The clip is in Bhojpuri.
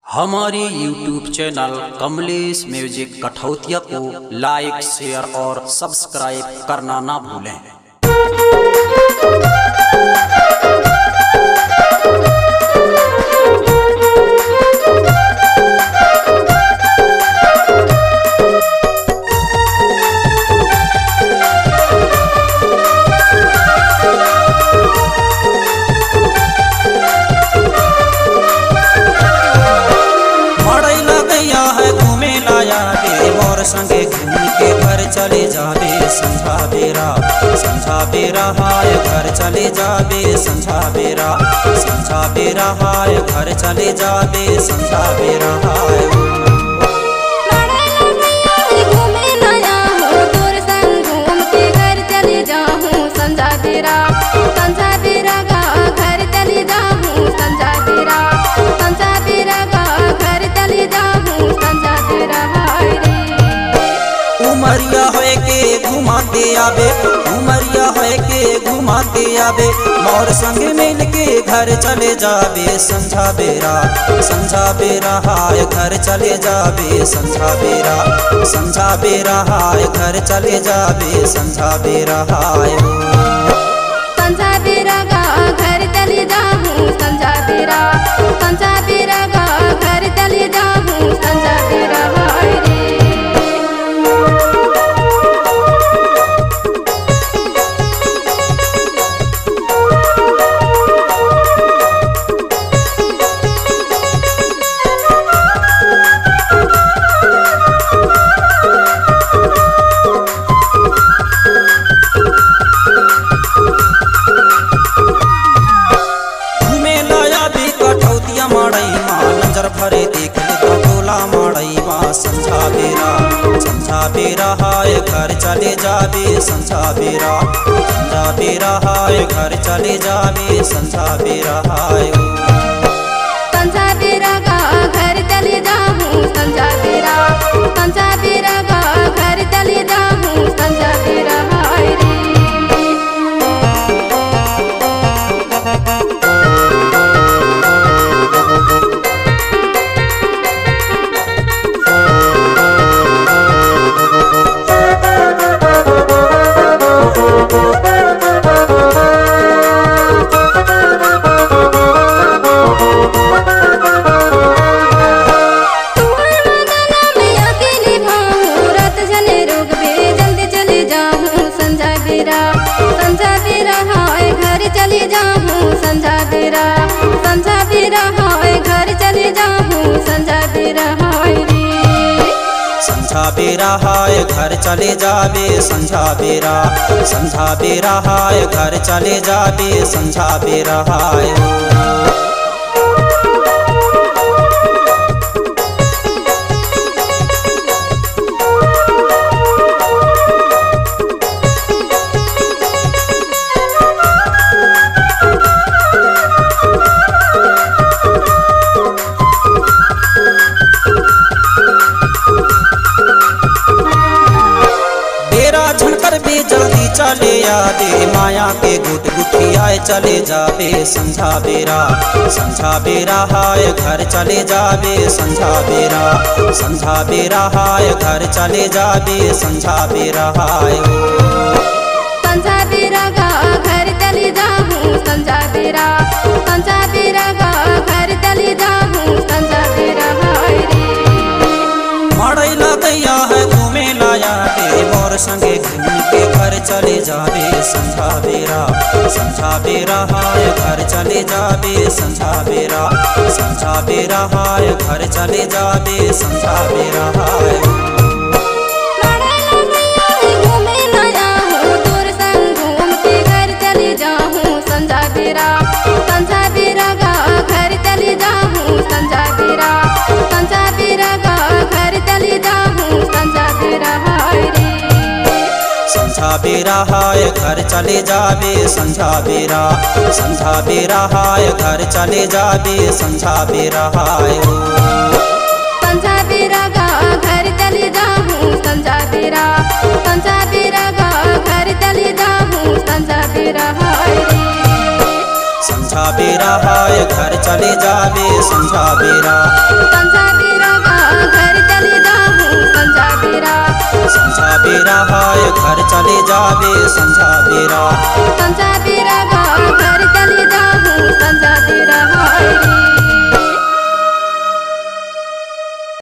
हमारे YouTube channel Kamlesh music Kathautiya को लाइक, शेयर और सब्सक्राइब करना ना भूलें। संगे घूम के घर चले जाबे संझा बेरा हाय घर चले जाबे संझा बेरा हाय घर चले जाबे संझा बेरा हाय। उमरिया होए के घुमाते आबे, उमरिया होए के घुमाते आबे, मोर संग मिल के घर चले जाबे संझा बेरा हाय घर चले जाबे संझा बेरा हाय घर चले जाबे संझा बेरा हाय। संझा बेरा गा घर चले जाऊं संझा बेरा गा घर चले जाऊं संझा बेरा हाय रे। भरे देख ले तो टोला मड़ईवा संझा बेरा हाय घर चले जाबे संझा बेरा हाय घर चले जाबे संझा बेरा हाय। संझा बेरा गा घर चले जाऊं संझा बेरा गा घर चले जाऊं संझा बेरा हाय रे। संझा बेरा हाय घर चले जाऊं संझा बेरा हाय घर चले जाऊं संझा बेरा हाय रे। संझा बेरा हाय घर चले जाबे संझा बेरा हाय घर चले जाबे संझा बेरा हाय। जल्दी चले आबे माया के गुट गुठियाए चले जाबे संझा बेरा हाय घर चले जाबे संझा बेरा हाय घर चले जाबे संझा बेरा हाय। संझा बेरा गा घर चले जाऊं संझा बेरा गा घर चले जाऊं संझा बेरा हाय रे। मड़ई लगैया है घूमे लाया बे मोर संगे घूम के घर चले जाबे संझा बेरा हाय घर चले जाबे संझा बेरा हाय घर चले जाबे संझा बेरा हाय। घूमे लाया हूँ दूर संग घूम के घर चले जाऊं संझा बेरा गा घर चले जाऊं संझा बेरा गा घर चले जाऊं संझा बेरा हाय रे। संझा बेरा हाय घर चले जाबे संझा बेरा हाय घर चले जाबे संझा बेरा हाय। संझा बेरा गा घर चले जाऊं संझा बेरा गा घर चले जाऊं संझा बेरा हाय रे। संझा बेरा हाय घर चले जाबे संझा बेरा बेरा हाय घर चले जाबे संझा बेरा। संझा बेरा घर चले जाहूँ संझा बेरा हाय रे।